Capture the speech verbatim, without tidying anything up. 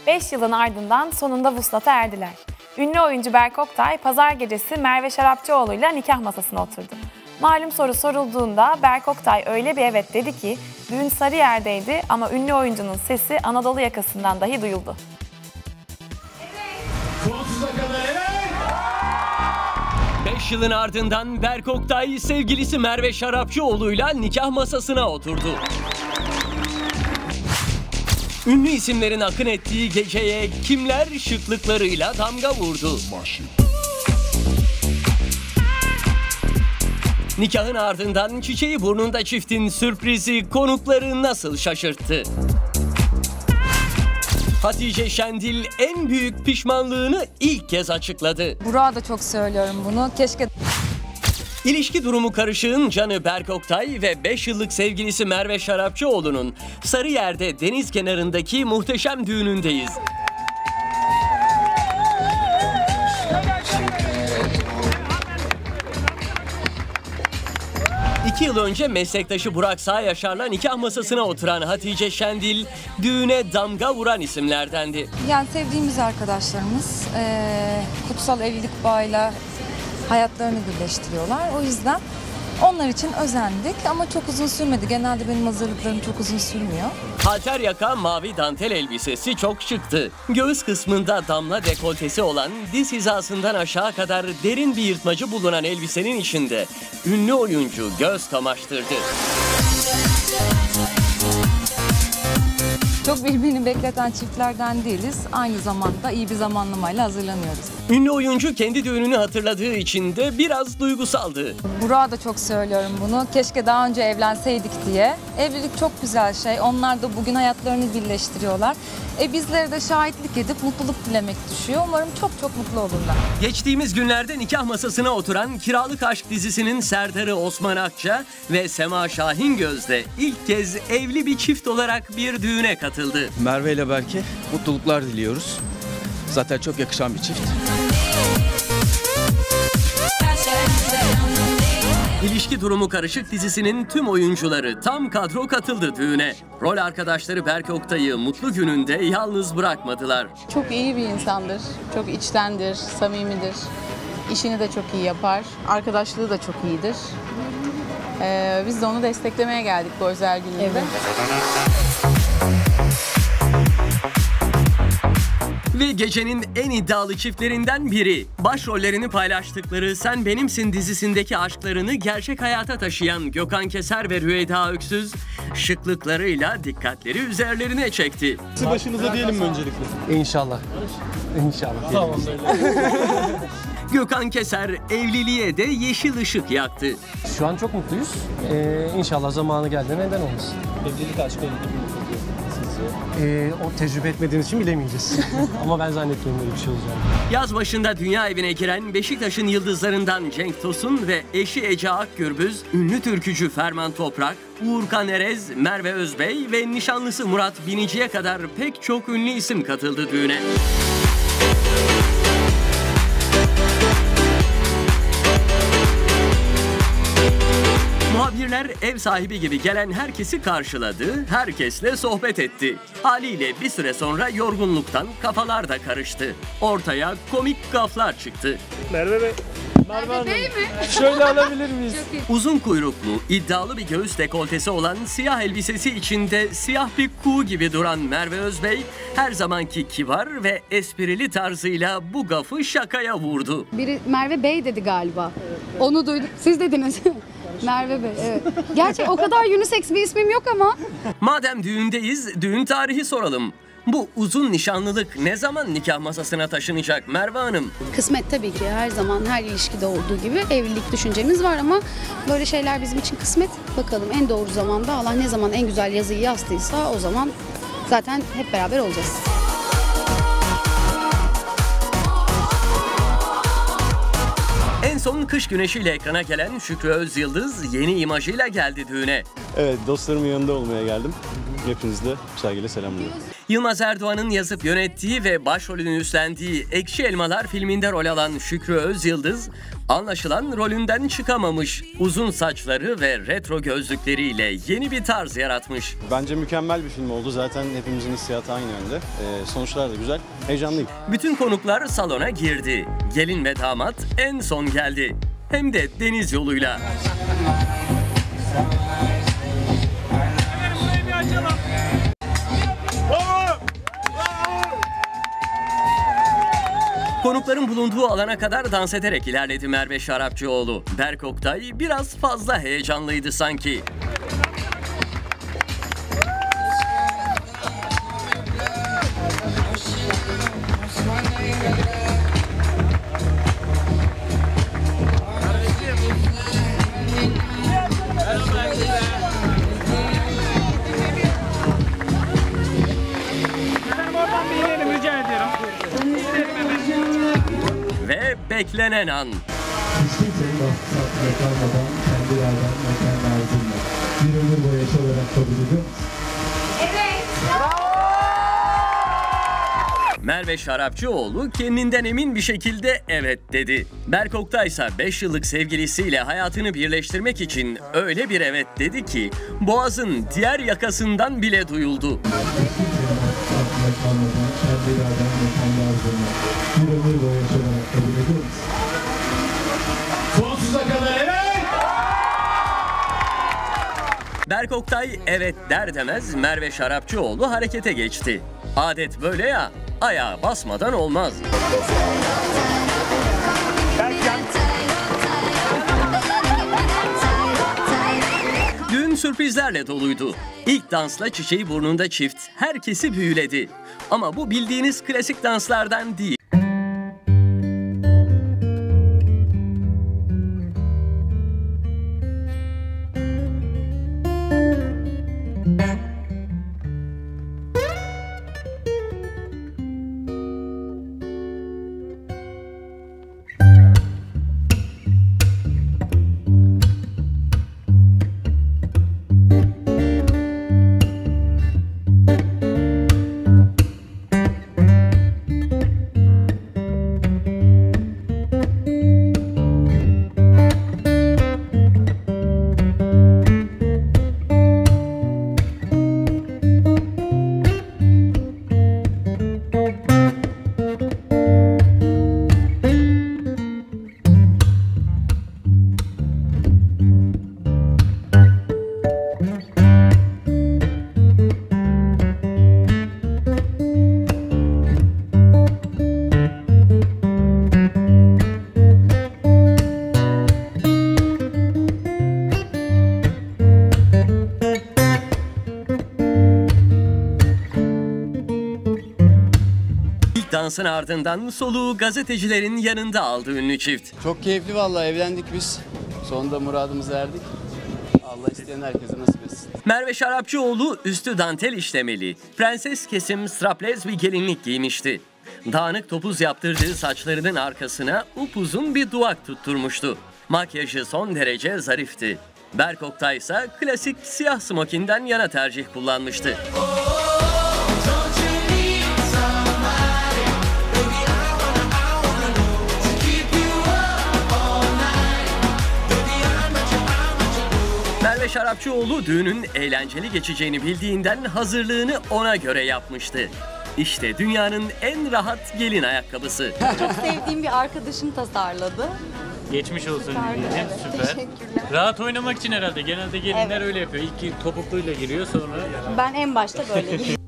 beş yılın ardından sonunda vuslata erdiler. Ünlü oyuncu Berk Oktay, pazar gecesi Merve Şarapçıoğlu'yla nikah masasına oturdu. Malum soru sorulduğunda Berk Oktay öyle bir evet dedi ki, düğün Sarıyer'deydi ama ünlü oyuncunun sesi Anadolu yakasından dahi duyuldu. beş yılın ardından Berk Oktay sevgilisi Merve Şarapçıoğlu'yla nikah masasına oturdu. Ünlü isimlerin akın ettiği geceye kimler şıklıklarıyla damga vurdu. Nikahın ardından çiçeği burnunda çiftin sürprizi konukları nasıl şaşırttı? Hatice Şendil en büyük pişmanlığını ilk kez açıkladı. Burak'a da çok söylüyorum bunu. Keşke... İlişki durumu karışığın canı Berk Oktay ve beş yıllık sevgilisi Merve Şarapçıoğlu'nun Sarıyer'de deniz kenarındaki muhteşem düğünündeyiz. İki yıl önce meslektaşı Burak Sağyaşar'la nikah masasına oturan Hatice Şendil, düğüne damga vuran isimlerdendi. Yani sevdiğimiz arkadaşlarımız ee, kutsal evlilik bağıyla hayatlarını birleştiriyorlar. O yüzden onlar için özendik ama çok uzun sürmedi. Genelde benim hazırlıklarım çok uzun sürmüyor. Halter yaka mavi dantel elbisesi çok şıktı. Göğüs kısmında damla dekoltesi olan diz hizasından aşağı kadar derin bir yırtmacı bulunan elbisenin içinde ünlü oyuncu göz kamaştırdı. Çok birbirini bekleten çiftlerden değiliz. Aynı zamanda iyi bir zamanlamayla hazırlanıyoruz. Ünlü oyuncu kendi düğününü hatırladığı için de biraz duygusaldı. Burak'a da çok söylüyorum bunu. Keşke daha önce evlenseydik diye. Evlilik çok güzel şey. Onlar da bugün hayatlarını birleştiriyorlar. E bizlere de şahitlik edip mutluluk dilemek düşüyor. Umarım çok çok mutlu olurlar. Geçtiğimiz günlerde nikah masasına oturan Kiralık Aşk dizisinin Serdarı Osman Akça ve Sema Şahingöz de ilk kez evli bir çift olarak bir düğüne katıldı. Merve ile Berk'e mutluluklar diliyoruz. Zaten çok yakışan bir çift. İlişki durumu karışık dizisinin tüm oyuncuları tam kadro katıldı düğüne. Rol arkadaşları Berk Oktay'ı mutlu gününde yalnız bırakmadılar. Çok iyi bir insandır, çok içtendir, samimidir. İşini de çok iyi yapar, arkadaşlığı da çok iyidir. Ee, biz de onu desteklemeye geldik bu özel gününde. Evet. Ve gecenin en iddialı çiftlerinden biri. Başrollerini paylaştıkları Sen Benimsin dizisindeki aşklarını gerçek hayata taşıyan Gökhan Keser ve Rüyeyda Öksüz, şıklıklarıyla dikkatleri üzerlerine çekti. Sizi başınıza diyelim mi öncelikle? İnşallah. İnşallah. Tamam. Gökhan Keser evliliğe de yeşil ışık yaktı. Şu an çok mutluyuz. Ee, inşallah zamanı geldi, neden olmasın? Evlilik aşkı Ee, o tecrübe etmediğimiz için bilemeyeceğiz. Ama ben zannetmiyorum böyle bir şey olacağını. Yaz başında dünya evine giren Beşiktaş'ın yıldızlarından Cenk Tosun ve eşi Ece Akgürbüz, ünlü türkücü Ferman Toprak, Uğurkan Erez, Merve Özbey ve nişanlısı Murat Binici'ye kadar pek çok ünlü isim katıldı düğüne. Muhabirler ev sahibi gibi gelen herkesi karşıladı, herkesle sohbet etti. Haliyle bir süre sonra yorgunluktan kafalar da karıştı. Ortaya komik gaflar çıktı. Merve Bey. Merve Hanım. Şöyle alabilir miyiz? Uzun kuyruklu, iddialı bir göğüs dekoltesi olan siyah elbisesi içinde siyah bir kuğu gibi duran Merve Özbey, her zamanki kibar ve esprili tarzıyla bu gafı şakaya vurdu. Biri Merve Bey dedi galiba. Evet, evet. Onu duydum. Siz dediniz. Merve Bey, evet. Gerçi o kadar unisex bir ismim yok ama. Madem düğündeyiz, düğün tarihi soralım. Bu uzun nişanlılık ne zaman nikah masasına taşınacak Merve Hanım? Kısmet tabii ki her zaman her ilişkide olduğu gibi evlilik düşüncemiz var ama böyle şeyler bizim için kısmet. Bakalım en doğru zamanda Allah ne zaman en güzel yazıyı yazdıysa o zaman zaten hep beraber olacağız. En son Kış Güneşi'yle ekrana gelen Şükrü Özyıldız yeni imajıyla geldi düğüne. Evet, dostlarımın yanında olmaya geldim. Hepinizi de saygıyla selamlıyorum. Yılmaz Erdoğan'ın yazıp yönettiği ve başrolünü üstlendiği Ekşi Elmalar filminde rol alan Şükrü Özyıldız, anlaşılan rolünden çıkamamış. Uzun saçları ve retro gözlükleriyle yeni bir tarz yaratmış. Bence mükemmel bir film oldu. Zaten hepimizin hissiyatı aynı yönde. Ee, sonuçlar da güzel. Heyecanlıyım. Bütün konuklar salona girdi. Gelin ve damat en son geldi. Hem de deniz yoluyla. Konukların bulunduğu alana kadar dans ederek ilerledi Merve Şarapçıoğlu. Berk Oktay biraz fazla heyecanlıydı sanki. Ve beklenen an. Hiç kimsenin baskısı altında kalmadan kendi iraden ve kendi arzunla bir ömür boyu yaş olarak kabul ediyor musun? Evet. Merve Şarapçıoğlu kendinden emin bir şekilde evet dedi. Berk Oktay ise beş yıllık sevgilisiyle hayatını birleştirmek için öyle bir evet dedi ki boğazın diğer yakasından bile duyuldu. Hiç kimsenin baskısı altında kalmadan kendi iraden ve kendi arzunla bir ömür boyu yaş olarak kabul ediyor musun? Sonsuza kadar evet! Berk Oktay evet der demez Merve Şarapçıoğlu harekete geçti. Adet böyle ya, ayağa basmadan olmaz. Düğün sürprizlerle doluydu. İlk dansla çiçeği burnunda çift herkesi büyüledi. Ama bu bildiğiniz klasik danslardan değil. Dansın ardından soluğu gazetecilerin yanında aldı ünlü çift. Çok keyifli vallahi, evlendik biz. Sonunda muradımıza erdik. Allah isteyen herkese nasip etsin. Merve Şarapçıoğlu üstü dantel işlemeli, prenses kesim straplez bir gelinlik giymişti. Dağınık topuz yaptırdığı saçlarının arkasına upuzun bir duvak tutturmuştu. Makyajı son derece zarifti. Berk Oktay ise klasik siyah smokinden yana tercih kullanmıştı. Merve Şarapçıoğlu düğünün eğlenceli geçeceğini bildiğinden hazırlığını ona göre yapmıştı. İşte dünyanın en rahat gelin ayakkabısı. Çok sevdiğim bir arkadaşım tasarladı. Geçmiş olsun diyelim. Süper. Teşekkürler. Rahat oynamak için herhalde. Genelde gelinler Evet. öyle yapıyor. İlk topukluyla giriyor, sonra... Ben en başta böyle